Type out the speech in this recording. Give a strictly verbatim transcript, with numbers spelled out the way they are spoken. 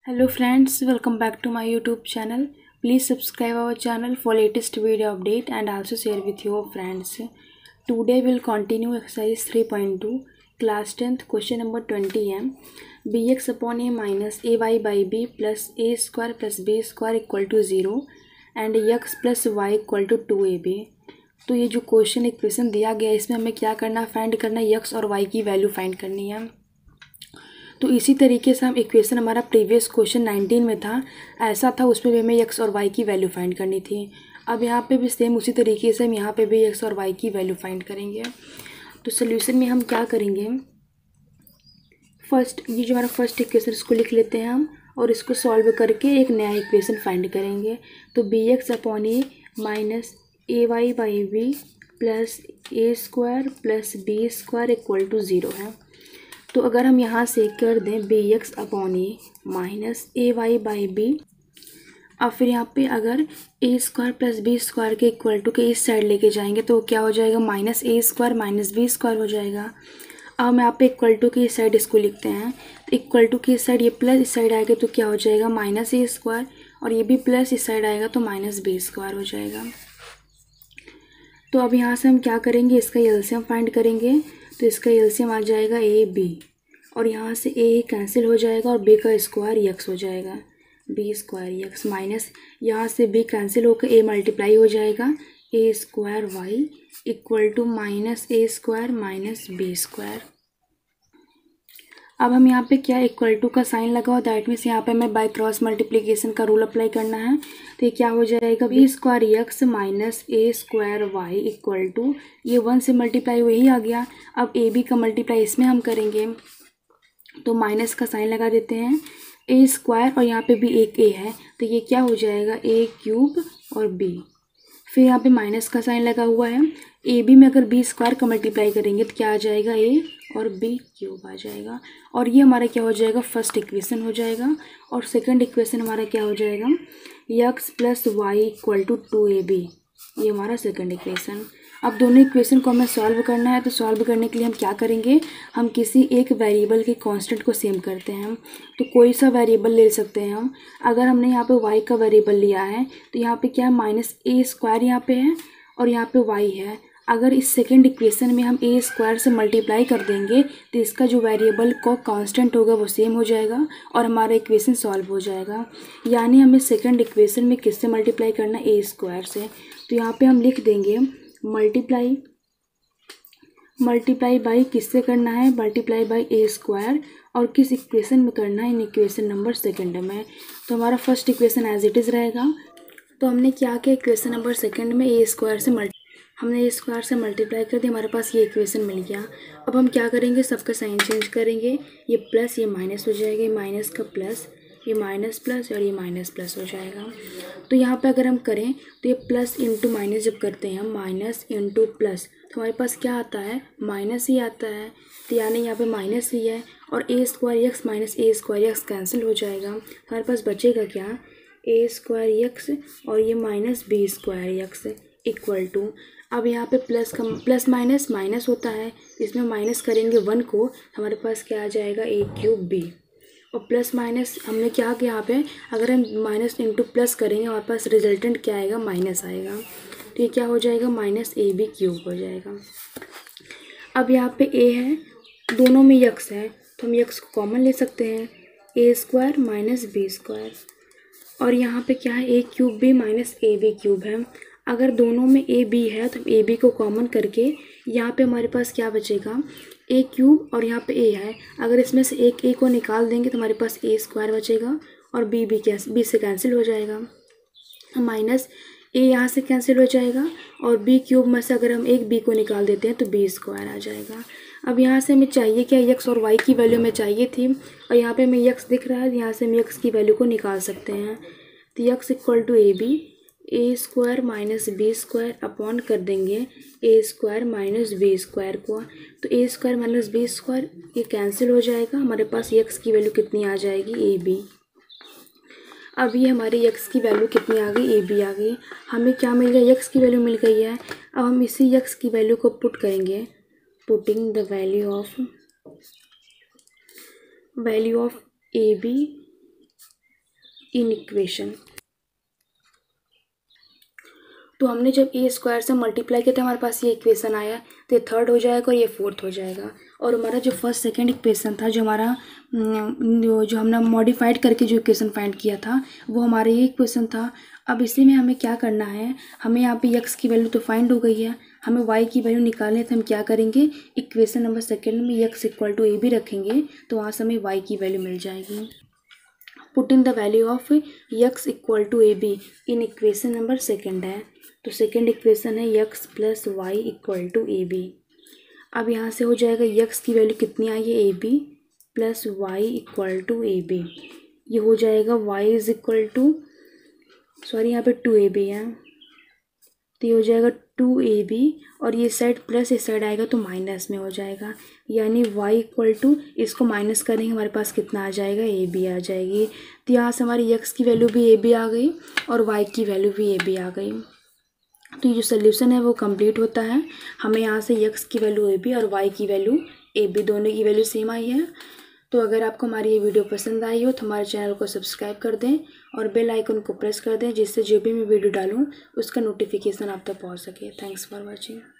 Hello friends, welcome back to my YouTube channel. Please subscribe our channel for latest video update and also share with your friends. Today we'll continue exercise three point two, class tenth, question number twenty m. Bx upon a minus ay by b plus a square plus b square equal to zero and x plus y equal to two a b. तो ये जो question equation दिया गया है इसमें हमें क्या करना, फाइंड करना है x और y की वैल्यू फाइंड करनी है. तो इसी तरीके से हम इक्वेशन हमारा प्रीवियस क्वेश्चन नाइनटीन में था, ऐसा था, उसमें भी हमें एक्स और वाई की वैल्यू फाइंड करनी थी. अब यहाँ पे भी सेम उसी तरीके से हम यहाँ पे भी एक्स और वाई की वैल्यू फाइंड करेंगे. तो सोल्यूशन में हम क्या करेंगे, फर्स्ट ये जो हमारा फर्स्ट इक्वेशन इसको लिख लेते हैं हम और इसको सॉल्व करके एक नया इक्वेशन फाइंड करेंगे. तो b x upon a minus a y by b plus a square plus b square equal to zero है. तो अगर हम यहाँ से कर दें b x upon a minus a y by b, अब फिर यहाँ पे अगर a square plus b square के इक्वल टू के इस साइड लेके जाएंगे तो क्या हो जाएगा, minus a square minus b square हो जाएगा. अब हम यहाँ पे इक्वल टू के इस साइड इसको लिखते हैं. तो इक्वल टू के इस साइड ये प्लस इस साइड आएगा तो क्या हो जाएगा, माइनस ए स्क्वायर, और ये भी प्लस इस साइड आएगा तो माइनस बी स्क्वायर हो जाएगा. तो अब यहाँ से हम क्या करेंगे, इसका एलसीएम फाइंड करेंगे. तो इसका एलसीएम आ जाएगा ए बी, और यहाँ से ए कैंसिल हो जाएगा और बी का स्क्वायर एक्स हो जाएगा, बी स्क्वायर एक्स माइनस यहाँ से बी कैंसिल होकर ए मल्टीप्लाई हो जाएगा, a square y equal to minus a square minus b square. अब हम यहाँ पे क्या, इक्वल टू का साइन लगा हुआ, दैट मीन्स यहाँ पे हमें बाय क्रॉस मल्टीप्लिकेशन का रूल अप्लाई करना है. तो ये क्या हो जाएगा, b square x minus a square y equal to, ये वन से मल्टीप्लाई वही आ गया. अब ए बी का मल्टीप्लाई इसमें हम करेंगे तो माइनस का साइन लगा देते हैं, ए स्क्वायर और यहाँ पे भी एक ए है तो ये क्या हो जाएगा, ए क्यूब और बी. फिर यहाँ पे माइनस का साइन लगा हुआ है, ए बी में अगर बी स्क्वायर का मल्टीप्लाई करेंगे तो क्या आ जाएगा, ए और बी क्यूब आ जाएगा. और ये हमारा क्या हो जाएगा, फर्स्ट इक्वेशन हो जाएगा. और सेकंड इक्वेशन हमारा क्या हो जाएगा, x plus y equal to two a b, ये हमारा सेकंड इक्वेशन. अब दोनों इक्वेशन को हमें सॉल्व करना है. तो सॉल्व करने के लिए हम क्या करेंगे, हम किसी एक वेरिएबल के कांस्टेंट को सेम करते हैं. तो कोई सा वेरिएबल ले सकते हैं हम. अगर हमने यहाँ पे y का वेरिएबल लिया है तो यहाँ पे क्या है, माइनस ए स्क्वायर यहाँ पे है और यहाँ पे y है. अगर इस सेकेंड इक्वेशन में हम ए स्क्वायर से मल्टीप्लाई कर देंगे तो इसका जो वेरिएबल का कांस्टेंट होगा वो सेम हो जाएगा और हमारा इक्वेशन सॉल्व हो जाएगा. यानी हमें सेकेंड इक्वेशन में किससे मल्टीप्लाई करना है, ए स्क्वायर से. तो यहाँ पे हम लिख देंगे मल्टीप्लाई मल्टीप्लाई बाई किससे करना है, मल्टीप्लाई बाई ए स्क्वायर, और किस इक्वेशन में करना है, इन इक्वेशन नंबर सेकंड में. तो हमारा first equation as it is रहेगा. तो हमने क्या किया, इक्वेशन नंबर सेकंड में ए स्क्वायर से मल्टी हमने ए स्क्वायर से मल्टीप्लाई कर दिया, हमारे पास ये इक्वेशन मिल गया. अब हम क्या करेंगे, सबका साइन चेंज करेंगे, ये प्लस ये माइनस हो जाएगा, ये माइनस का प्लस, ये माइनस प्लस और ये माइनस प्लस हो जाएगा. तो यहाँ पे अगर हम करें तो ये प्लस इंटू माइनस जब करते हैं हम, माइनस इंटू प्लस, तो हमारे पास क्या आता है, माइनस ही आता है. तो यानी यहाँ पे माइनस ही है और a square x minus a square x cancel हो जाएगा. तो हमारे पास बचेगा क्या, ए स्क्वायर एक्स और ये minus b square x equal to. अब यहाँ पे प्लस का प्लस माइनस माइनस होता है, इसमें माइनस करेंगे वन को, हमारे पास क्या आ जाएगा, ए क्यूब बी. और प्लस माइनस हमने क्या किया यहाँ पे, अगर हम माइनस इंटू प्लस करेंगे हमारे पास रिजल्टेंट क्या आएगा, माइनस आएगा. तो ये क्या हो जाएगा, माइनस ए बी क्यूब हो जाएगा. अब यहाँ पे ए है, दोनों में यक्स है तो हम यक्स को कॉमन ले सकते हैं, a square minus b square. और यहाँ पे क्या है, a cube b minus a b cube है. अगर दोनों में ए बी है तो ए बी को कॉमन करके यहाँ पे हमारे पास क्या बचेगा, ए क्यूब और यहाँ पे ए है. अगर इसमें से एक ए को निकाल देंगे तो हमारे पास ए स्क्वायर बचेगा और बी बी कैंसिल बी से कैंसिल हो जाएगा, माइनस ए यहाँ से कैंसिल हो जाएगा और बी क्यूब में से अगर हम एक बी को निकाल देते हैं तो बी स्क्वायर आ जाएगा. अब यहाँ से हमें चाहिए क्या, एक्स और वाई की वैल्यू हमें चाहिए थी और यहाँ पे हमें एक्स दिख रहा है, यहाँ से हम एक्स की वैल्यू को निकाल सकते हैं. तो x equal to a b, a square minus b square upon कर देंगे a square minus b square को. तो a square minus b square ये कैंसिल हो जाएगा, हमारे पास एक्स की वैल्यू कितनी आ जाएगी, ए बी. अब ये हमारी एक्स की वैल्यू कितनी आ गई, ए बी आ गई. हमें क्या मिल गया, एक्स की वैल्यू मिल गई है. अब हम इसी एक्स की वैल्यू को पुट करेंगे, putting the value of value of a b in equation. तो हमने जब ए स्क्वायर से मल्टीप्लाई किया तो हमारे पास ये इक्वेशन आया, तो ये थर्ड हो जाएगा और ये फोर्थ हो जाएगा। और हमारा जो फर्स्ट सेकंड इक्वेशन था, जो हमारा जो हमने मॉडिफाइड करके जो इक्वेशन फाइंड किया था, वो हमारा ये इक्वेशन था। अब इसी में हमें क्या करना है, हमें यहाँ पे एक्स की वैल्यू तो फाइंड हो गई है, हमें वाई की वैल्यू निकालनी है। तो हम क्या करेंगे, इक्वेशन नंबर सेकेंड में x equal to a b रखेंगे, तो वहाँ से हमें वाई की वैल्यू मिल जाएगी। Put in the value of x equal to a b in equation number second है, तो सेकेंड इक्वेशन है x plus y equal to a b. अब यहाँ से हो जाएगा एक्स की वैल्यू कितनी आई है, a b plus y equal to a b. ये हो जाएगा y is equal to, sorry यहाँ पे टू ए बी है, तो ये हो जाएगा टू ए बी और ये साइड प्लस इस साइड आएगा तो माइनस में हो जाएगा, यानी y इक्वल टू, इसको माइनस करेंगे हमारे पास कितना आ जाएगा, ए बी आ जाएगी। तो यहाँ से हमारी x की वैल्यू भी ए बी आ गई और y की वैल्यू भी ए बी आ गई। तो ये जो सोल्यूशन है वो कंप्लीट होता है। हमें यहाँ से x की वैल्यू ए बी और y की वैल्यू ए बी दोनों की वैल्यू सेम आई है। तो अगर आपको हमारी ये वीडियो पसंद आई हो तो हमारे चैनल को सब्सक्राइब कर दें और बेल आइकन को प्रेस कर दें, जिससे जो भी मैं वीडियो डालूँ उसका नोटिफिकेशन आप तक पहुँच सके। Thanks for watching.